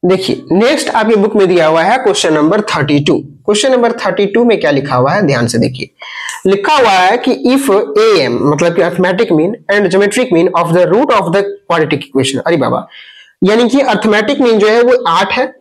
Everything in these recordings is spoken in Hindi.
देखिए नेक्स्ट आपकी बुक में दिया हुआ है क्वेश्चन नंबर 32। क्वेश्चन नंबर 32 में क्या लिखा हुआ है, ध्यान से देखिए। लिखा हुआ है कि इफ am मतलब कि arithmetic mean and geometric mean of the root of the quadratic equation. अरे बाबा, यानी कि अर्थमेटिक मीन जो है वो 8 है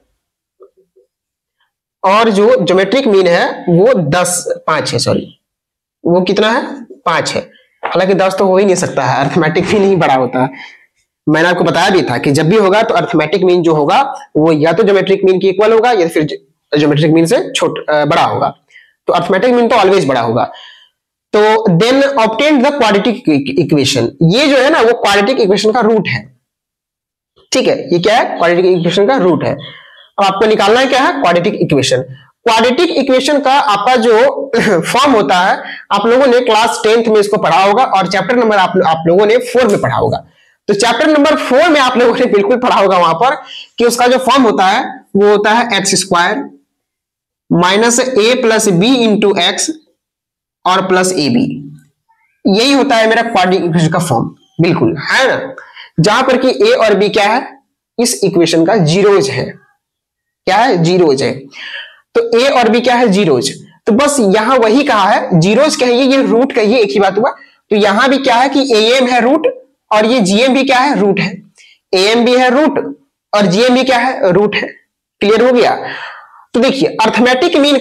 और जो ज्योमेट्रिक मीन है वो 5 है, सॉरी वो कितना है, 5 है। हालांकि 10 तो हो ही नहीं सकता है, अर्थमेटिक मीन ही बड़ा होता है। मैंने आपको बताया भी था कि जब भी होगा तो अर्थमेटिक मीन जो होगा वो या तो ज्योमेट्रिक मीन की इक्वल होगा या फिर ज्योमेट्रिक मीन से बड़ा होगा। तो अर्थमेटिक मीन तो ऑलवेज बड़ा होगा। तो then obtain the quadratic equation, ये जो है ना वो क्वाड्रेटिक इक्वेशन का रूट है। ठीक है, ये क्या है, क्वाड्रेटिक इक्वेशन का रूट है। अब आपको निकालना है क्या है, क्वाड्रेटिक इक्वेशन। क्वाड्रेटिक इक्वेशन का आपका जो फॉर्म होता है, आप लोगों ने क्लास 10th में इसको पढ़ा होगा और चैप्टर नंबर आप लोगों ने 4 में पढ़ा होगा। तो चैप्टर नंबर 4 में आप लोगों ने बिल्कुल पढ़ा होगा वहां पर कि उसका जो फॉर्म होता है वो होता है X square minus A plus B into X और प्लस ए बी। यही होता है मेरा क्वाड्रेटिक इक्वेशन का फॉर्म, बिल्कुल है ना। जहां पर कि ए और बी क्या है, इस इक्वेशन का जीरोज है। क्या है, जीरोज है। तो ए और बी क्या है, जीरोज। तो बस यहां वही कहा है, जीरोज कहिए ये रूट कहिए, एक ही बात हुआ। तो यहां भी क्या है कि एम है रूट और ये जीएम भी क्या है, रूट है। एम भी है रूट और जीएम भी क्या है, रूट है। क्लियर हो गया। तो देखिए अर्थमेटिक मीन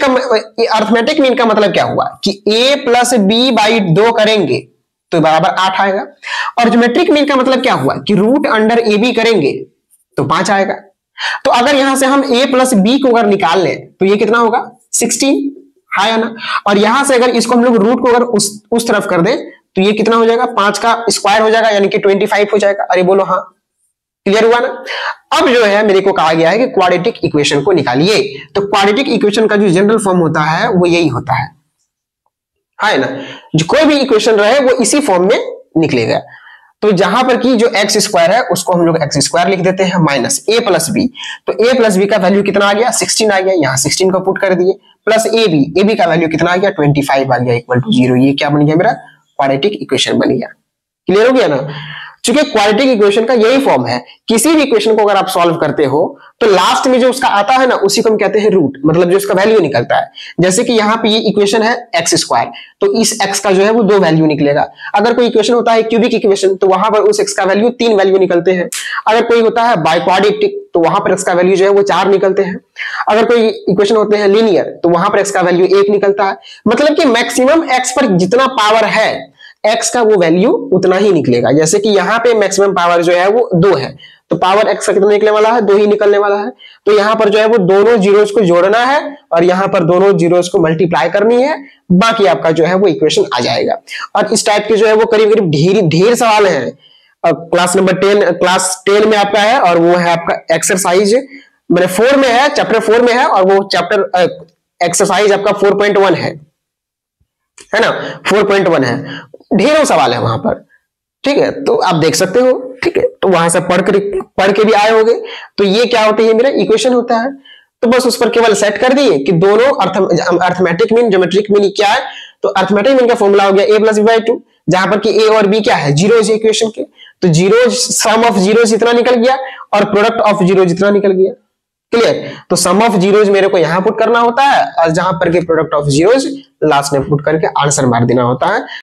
का मतलब क्या हुआ कि a प्लस बी बाई 2 करेंगे तो बराबर 8 आएगा। और ज्योमेट्रिक मीन का मतलब क्या हुआ कि रूट अंडर ए बी करेंगे तो 5 आएगा। तो अगर यहां से हम a प्लस बी को अगर निकाल लें तो ये कितना होगा, 16 है ना। और यहां से अगर इसको हम लोग रूट को अगर उस तरफ कर दें तो ये कितना हो जाएगा, 5 का स्क्वायर हो जाएगा, यानी कि 25 हो जाएगा। अरे बोलो हाँ, क्लियर हुआ ना। अब जो है मेरे को कहा गया है कि क्वाड्रेटिक इक्वेशन को निकालिए। तो क्वाड्रेटिक इक्वेशन का जो जनरल फॉर्म होता है वो यही होता है ना। जो कोई भी इक्वेशन रहे वो इसी फॉर्म में निकलेगा। तो जहां पर कि जो एक्स स्क्वायर है उसको हम लोग एक्स स्क्वायर लिख देते हैं माइनस ए प्लस बी। तो ए प्लस बी का वैल्यू कितना आ गया, 16 आ गया, यहाँ 16 को पुट कर दिए, प्लस ए बी का वैल्यू कितना आ गया, 25 आ गया, इक्वल टू 0। ये क्या बन गया, मेरा क्वाड्रेटिक इक्वेशन बन गया। क्लियर हो गया ना। चूंकि क्वाड्रेटिक इक्वेशन का यही फॉर्म है, किसी भी इक्वेशन को अगर आप सॉल्व करते हो तो लास्ट में जो उसका आता है ना उसी को हम कहते हैं रूट, मतलब जो उसका वैल्यू निकलता है। जैसे कि यहाँ पे ये इक्वेशन है एक्स स्क्वायर, तो इस एक्स का जो है वो 2 वैल्यू निकलेगा। अगर कोई इक्वेशन होता है क्यूबिक इक्वेशन तो वहां पर उस एक्स का वैल्यू 3 वैल्यू निकलते हैं। अगर कोई होता है बाइक्वाड्रेटिक तो वहां पर एक्स का वैल्यू जो है वो 4 निकलते हैं। अगर कोई इक्वेशन होते हैं लीनियर तो वहां पर एक्स का वैल्यू 1 निकलता है। मतलब कि मैक्सिमम एक्स पर जितना पावर है एक्स का वो वैल्यू उतना ही निकलेगा। जैसे कि यहाँ पे मैक्सिमम पावर जो है वो 2 है, तो पावर एक्स का कितना निकलने वाला है, 2 ही निकलने वाला है। तो यहाँ पर जो है वो दोनों जीरोस को जोड़ना है और यहाँ पर दोनों जीरोस को मल्टीप्लाई करनी है, बाकी आपका जो है वो इक्वेशन आ जाएगा। और इस टाइप के जो है वो करीब करीब ढेर सवाल है। क्लास 10 में आपका है और वो है आपका एक्सरसाइज मैंने 4 में है, चैप्टर 4 में है और वो चैप्टर एक्सरसाइज आपका 4.1 है ना, 4.1 है। ढेरों सवाल है वहां पर, ठीक है। तो आप देख सकते हो, ठीक है। तो वहां से पढ़ के भी आए होंगे। तो ये क्या होती है, मेरा इक्वेशन होता है। तो बस उस पर केवल सेट कर दिए कि दोनों अर्थमेटिक मीन ज्योमेट्रिक मीन क्या है। तो अर्थमेटिक मीन का फॉर्मूला हो गया a प्लस बी बाई 2, जहां पर कि a और b क्या है, जीरोज इक्वेशन के। तो जीरोज सम ऑफ जीरोज इतना निकल गया और प्रोडक्ट ऑफ जीरोज इतना निकल गया। क्लियर। तो सम ऑफ जीरोज मेरे को यहां पुट करना होता है और जहां पर कि प्रोडक्ट ऑफ जीरोज लास्ट में पुट करके आंसर मार देना होता है।